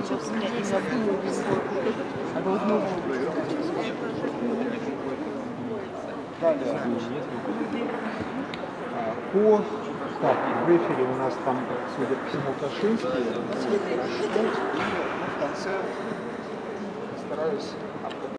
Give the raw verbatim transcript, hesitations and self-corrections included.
Далее. По так, в рефере у нас там, судя по всему, Кашинский. И в конце стараюсь